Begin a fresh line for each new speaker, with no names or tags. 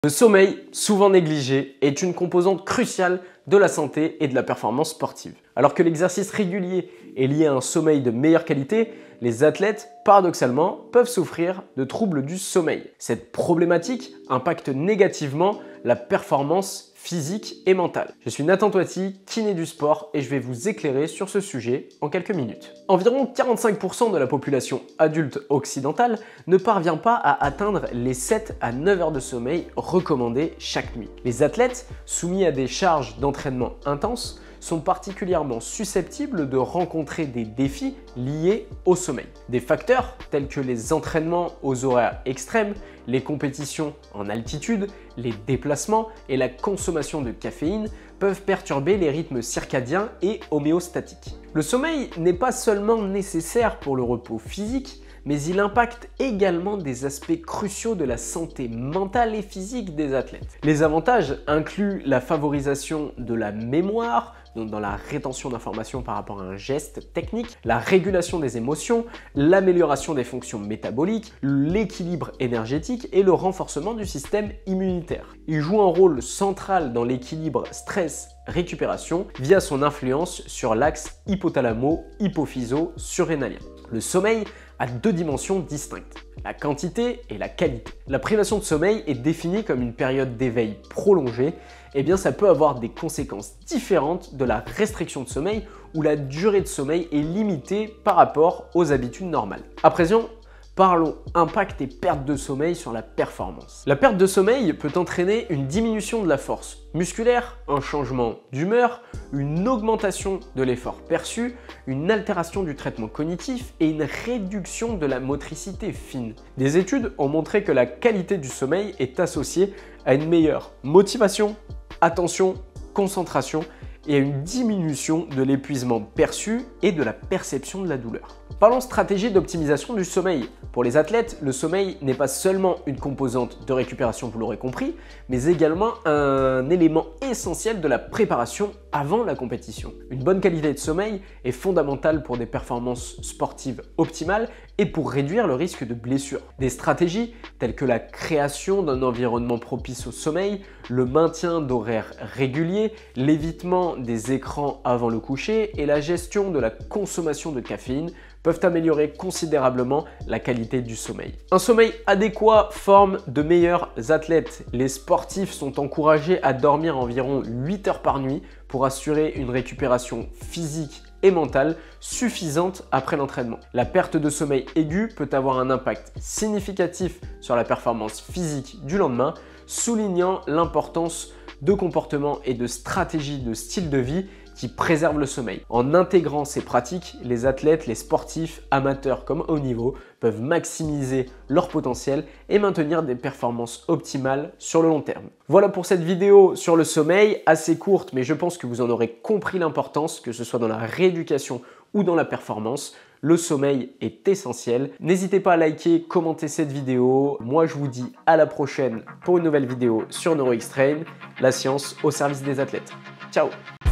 Le sommeil, souvent négligé, est une composante cruciale de la santé et de la performance sportive. Alors que l'exercice régulier est lié à un sommeil de meilleure qualité, les athlètes, paradoxalement, peuvent souffrir de troubles du sommeil. Cette problématique impacte négativement la performance physique et mentale. Je suis Nathan Toiti, kiné du sport, et je vais vous éclairer sur ce sujet en quelques minutes. Environ 45% de la population adulte occidentale ne parvient pas à atteindre les 7 à 9 heures de sommeil recommandées chaque nuit. Les athlètes, soumis à des charges d'entraînement intenses, sont particulièrement susceptibles de rencontrer des défis liés au sommeil. Des facteurs tels que les entraînements aux horaires extrêmes, les compétitions en altitude, les déplacements et la consommation de caféine peuvent perturber les rythmes circadiens et homéostatiques. Le sommeil n'est pas seulement nécessaire pour le repos physique, mais il impacte également des aspects cruciaux de la santé mentale et physique des athlètes. Les avantages incluent la favorisation de la mémoire, donc dans la rétention d'informations par rapport à un geste technique, la régulation des émotions, l'amélioration des fonctions métaboliques, l'équilibre énergétique et le renforcement du système immunitaire. Il joue un rôle central dans l'équilibre stress-récupération via son influence sur l'axe hypothalamo-hypophyso-surrénalien. Le sommeil a deux dimensions distinctes, la quantité et la qualité. La privation de sommeil est définie comme une période d'éveil prolongée, et bien ça peut avoir des conséquences différentes de la restriction de sommeil où la durée de sommeil est limitée par rapport aux habitudes normales. À présent, parlons impact et perte de sommeil sur la performance. La perte de sommeil peut entraîner une diminution de la force musculaire, un changement d'humeur, une augmentation de l'effort perçu, une altération du traitement cognitif et une réduction de la motricité fine. Des études ont montré que la qualité du sommeil est associée à une meilleure motivation, attention, concentration et à une diminution de l'épuisement perçu et de la perception de la douleur. Parlons stratégie d'optimisation du sommeil. Pour les athlètes, le sommeil n'est pas seulement une composante de récupération, vous l'aurez compris, mais également un élément essentiel de la préparation avant la compétition. Une bonne qualité de sommeil est fondamentale pour des performances sportives optimales et pour réduire le risque de blessure. Des stratégies telles que la création d'un environnement propice au sommeil, le maintien d'horaires réguliers, l'évitement des écrans avant le coucher et la gestion de la consommation de caféine peuvent améliorer considérablement la qualité du sommeil. Un sommeil adéquat forme de meilleurs athlètes. Les sportifs sont encouragés à dormir environ 8 heures par nuit pour assurer une récupération physique et mentale suffisante après l'entraînement. La perte de sommeil aiguë peut avoir un impact significatif sur la performance physique du lendemain, soulignant l'importance de comportements et de stratégies de style de vie qui préservent le sommeil. En intégrant ces pratiques, les athlètes, les sportifs, amateurs comme haut niveau, peuvent maximiser leur potentiel et maintenir des performances optimales sur le long terme. Voilà pour cette vidéo sur le sommeil, assez courte, mais je pense que vous en aurez compris l'importance, que ce soit dans la rééducation ou dans la performance. Le sommeil est essentiel. N'hésitez pas à liker, commenter cette vidéo. Moi, je vous dis à la prochaine pour une nouvelle vidéo sur NeuroXtrain, la science au service des athlètes. Ciao!